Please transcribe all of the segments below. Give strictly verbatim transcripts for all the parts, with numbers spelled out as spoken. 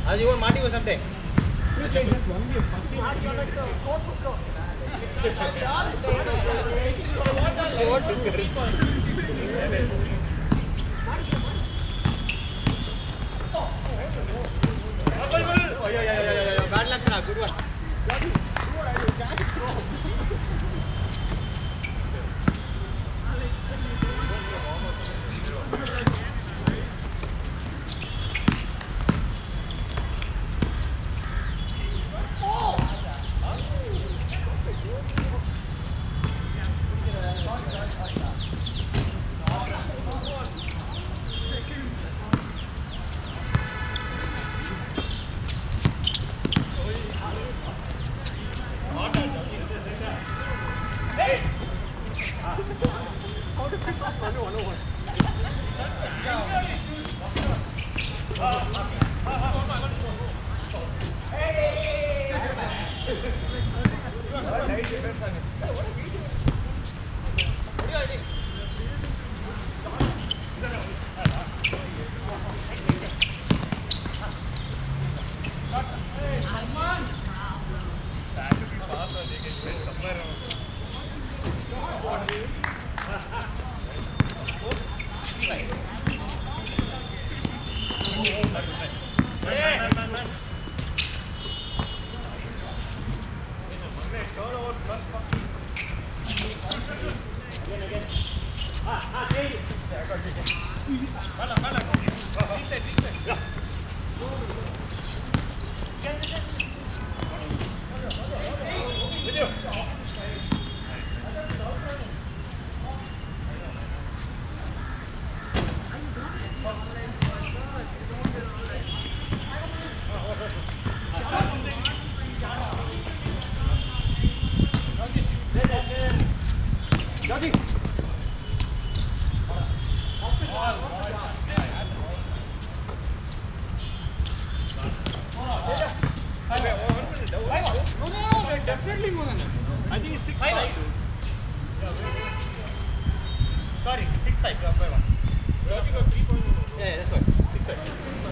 As you want Marty or something. Oh yeah, yeah, yeah, yeah, yeah. Bad luck, na. Good one. How to piss off Manu one oh one. Definitely more than that. I think it's six five. five. Sorry, six five. Go by one. Yeah, yeah, that's right. Six five.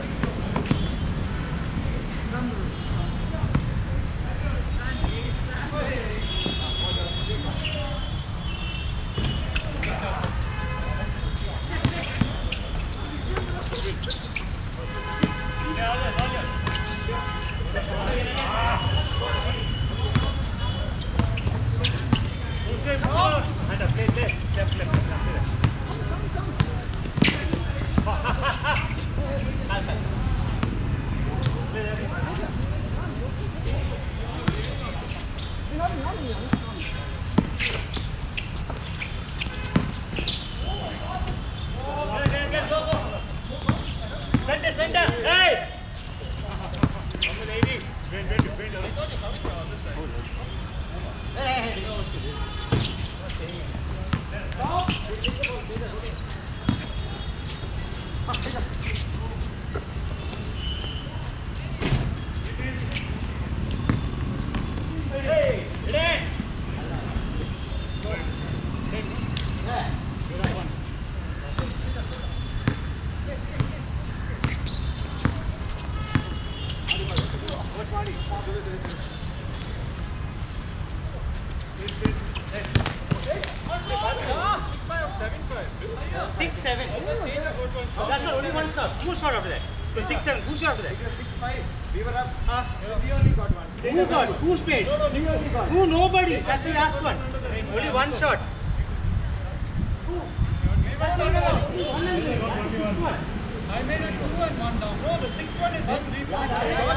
Six seven. That's only one shot. Who shot after that? So six seven. Who shot after that? Six five. We were up. Huh? We only got one. Who got? Who paid? No, no, we only got. Who? Nobody. That's the last one. Only one shot. Who? I made it two and one down. No, the sixth one is his. You made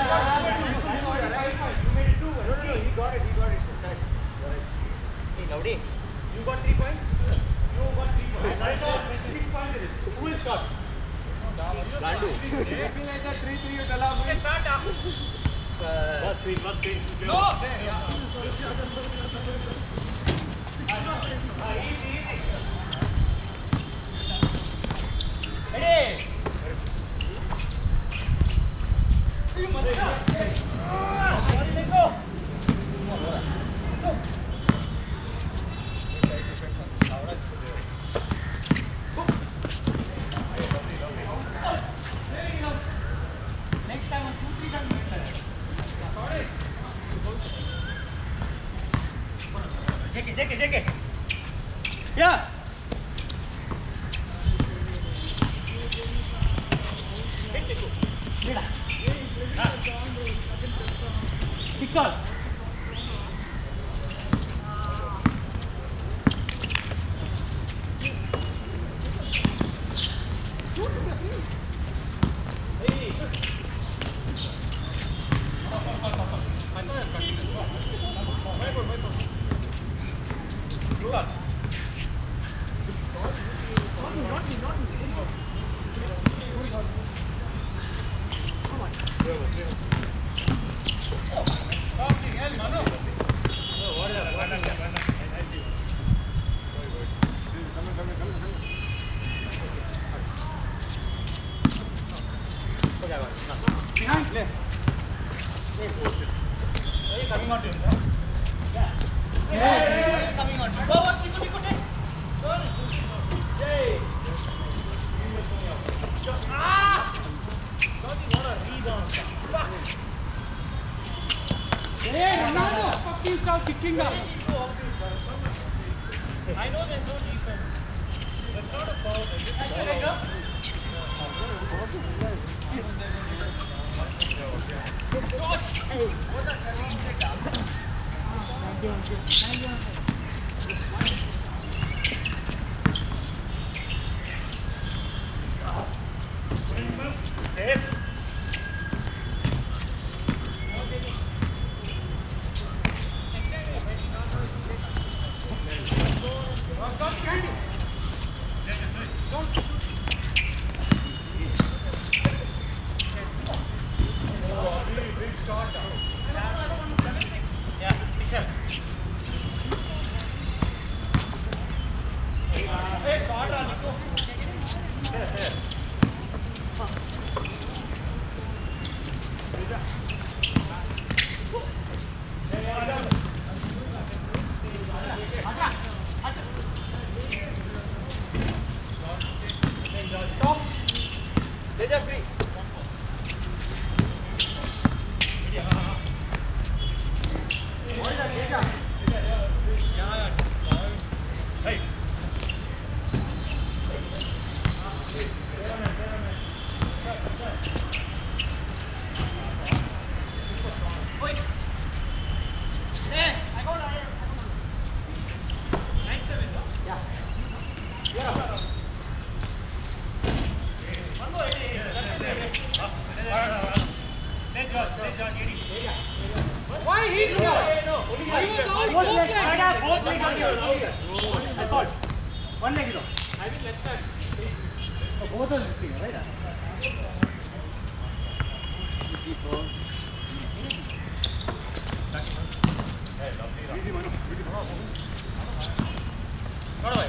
it two. No, no, no. He got it. He got it. Correct. Hey, Laudi. You got three points. You got three points. I saw six points. Who will start? Bandu. If you like that three three, you tell us. Okay, start now. What three? What three? No. Easy, easy. Hey. You must go. Let go. Go. Next time on two J K, J K, J K. Yeah. Kick off. Kicking up. I know there's no defense. That's not a foul. Why he did that? Both legs, both legs on your I called. One leg is off. I will let that. Oh, both are missing, right? Easy, Manu. Easy, Manu. Not away.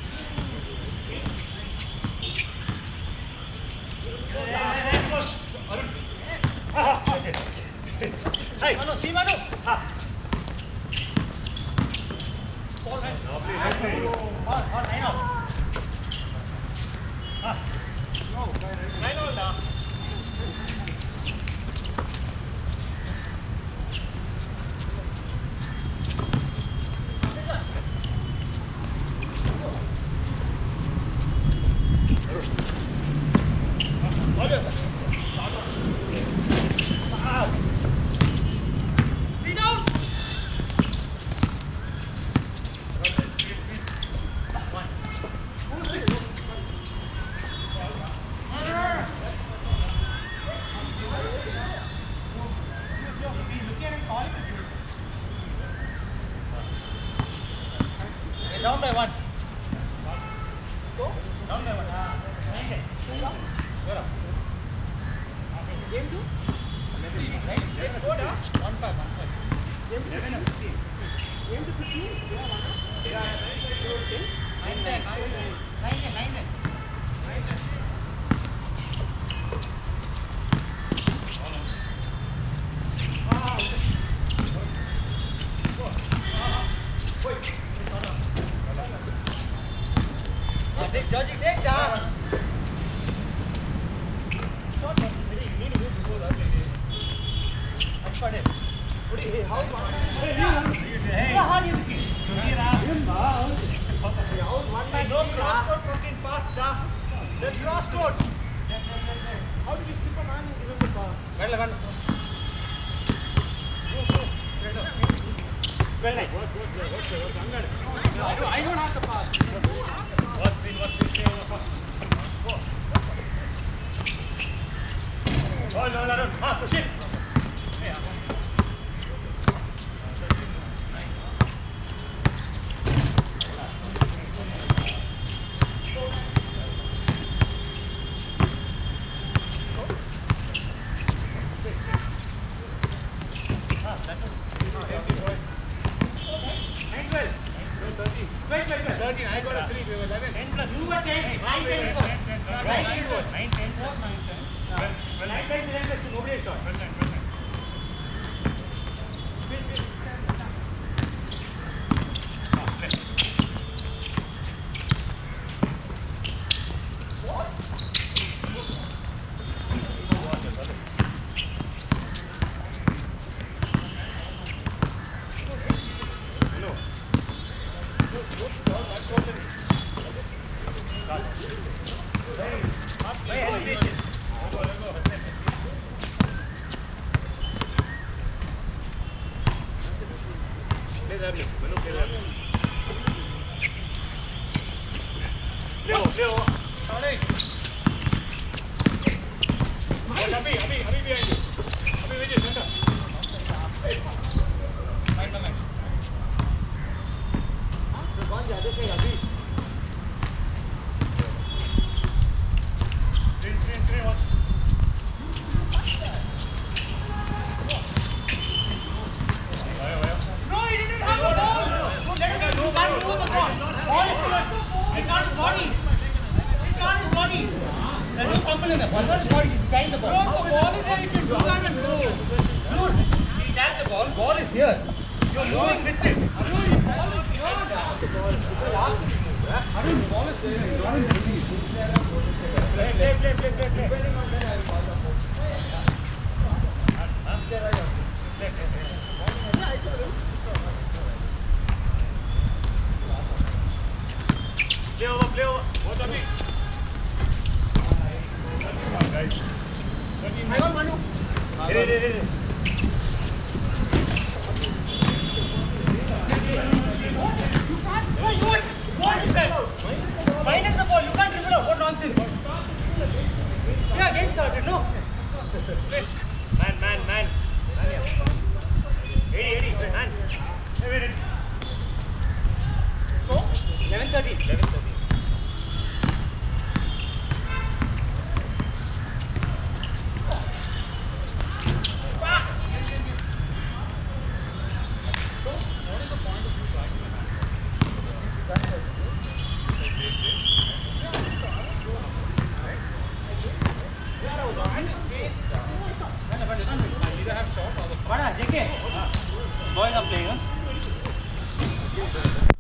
Hey, Manu, see Manu. Ha. Ball right. Lovely. On, on, nine out. Ha. No, nine out now. Down by one. Go. Down by one. Nine ten. Where up? Game two? Right? Let's go down. One five, one five. Game two? Eleven or fifteen? Game two fifteen? Yeah, one. Yeah, nine ten. Nine ten. Nine ten. Nine ten. Nine ten. Take Georgie, take down. It's not necessary. You need to move before that. Hey, how hard is it? One man, no cross court fucking pass, da. The cross court. How did you skip a man even the pass? Well, well. Well, nice. I don't, I don't have the pass. What's been, what's been staying on the pass? Oh, no, no, no. Ah, push it. thirteen, I got a three, we were eleven. ten plus two was ten. nine ten it was. nine it was. nine ten plus nine ten. nine ten eleven plus two, nobody shot. Play over, play over. What are we? I got Manu. Hit it, hit it, hit it. What is that? Minus the ball. You can't dribble out. What nonsense? Yeah, game started. No. Man, man, man. eighty, eighty, man. Hey, wait, wait. eleven thirty. eleven thirty. J K. Boys are playing, huh?